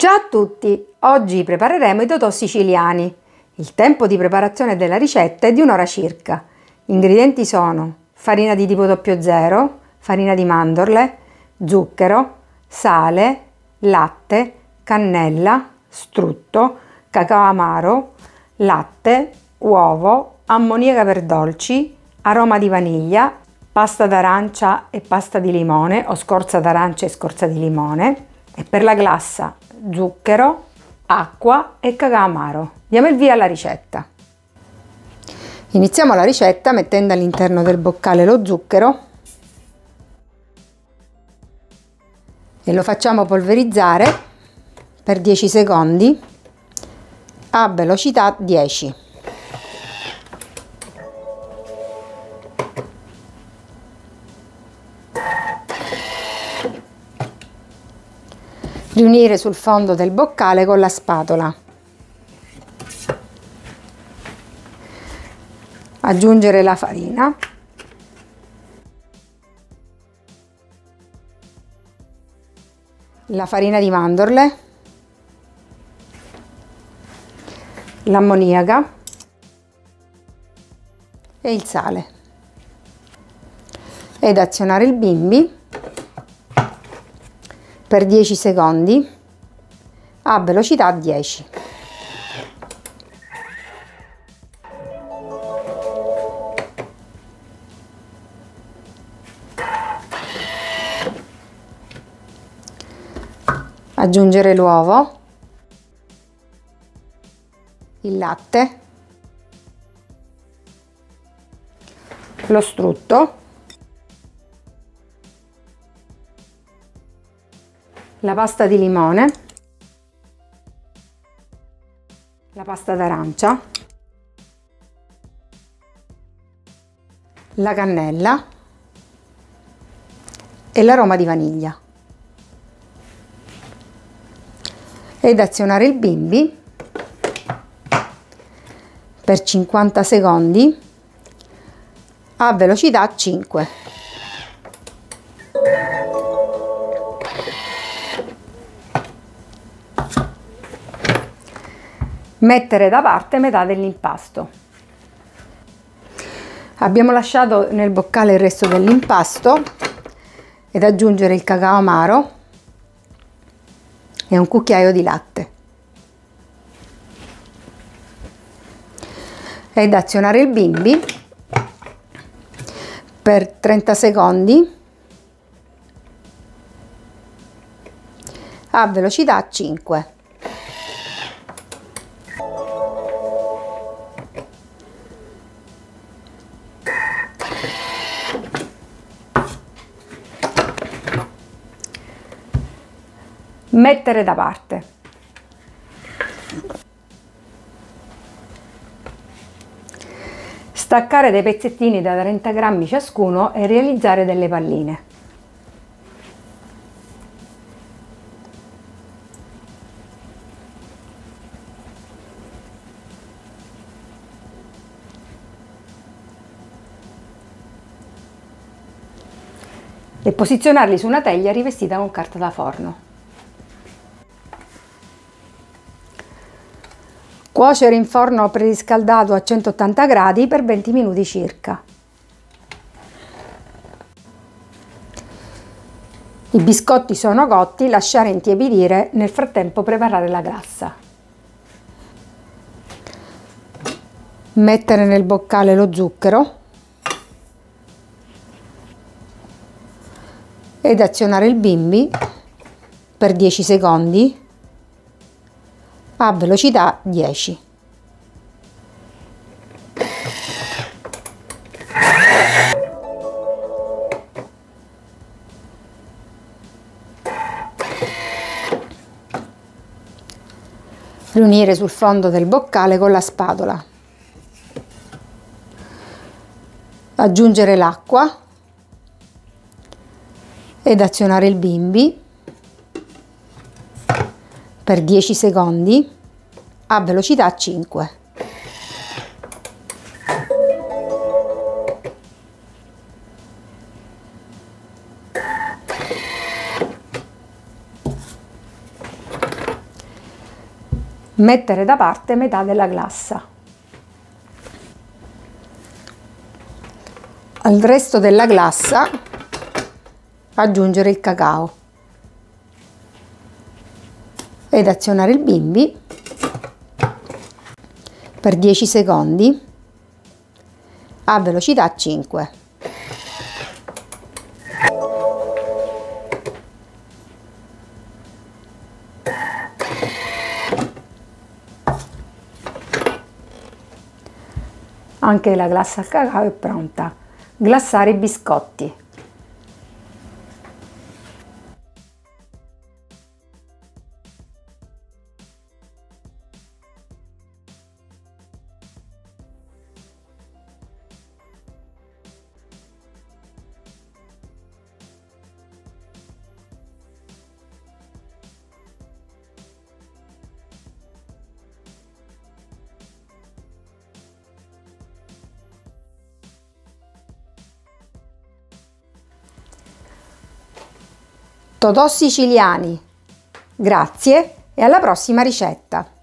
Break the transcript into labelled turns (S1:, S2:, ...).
S1: Ciao a tutti! Oggi prepareremo i totò siciliani. Il tempo di preparazione della ricetta è di un'ora circa. Gli ingredienti sono farina di tipo 00, farina di mandorle, zucchero, sale, latte, cannella, strutto, cacao amaro, latte, uovo, ammoniaca per dolci, aroma di vaniglia, pasta d'arancia e pasta di limone o scorza d'arancia e scorza di limone, e per la glassa zucchero, acqua e cacao amaro. Diamo il via alla ricetta. Iniziamo la ricetta mettendo all'interno del boccale lo zucchero e lo facciamo polverizzare per 10 secondi a velocità 10. Riunire sul fondo del boccale con la spatola. Aggiungere la farina. La farina di mandorle. L'ammoniaca e il sale. Ed azionare il bimbi per 10 secondi a velocità 10. Aggiungere l'uovo, il latte, lo strutto, la pasta di limone, la pasta d'arancia, la cannella e l'aroma di vaniglia. Ed azionare il bimbi per 50 secondi a velocità 5. Mettere da parte metà dell'impasto. Abbiamo lasciato nel boccale il resto dell'impasto ed aggiungere il cacao amaro e un cucchiaio di latte. Ed azionare il bimbi per 30 secondi a velocità 5. Mettere da parte. Staccare dei pezzettini da 30 grammi ciascuno e realizzare delle palline. E posizionarli su una teglia rivestita con carta da forno. Cuocere in forno preriscaldato a 180 gradi per 20 minuti circa. I biscotti sono cotti, lasciare intiepidire, nel frattempo preparare la glassa. Mettere nel boccale lo zucchero ed azionare il bimbi per 10 secondi a velocità 10. Riunire sul fondo del boccale con la spatola. Aggiungere l'acqua ed azionare il bimbi per 10 secondi a velocità 5. Mettere da parte metà della glassa. Al resto della glassa aggiungere il cacao ed azionare il bimbi per 10 secondi a velocità 5. Anche la glassa al cacao è pronta. Glassare i biscotti. Totò siciliani. Grazie e alla prossima ricetta!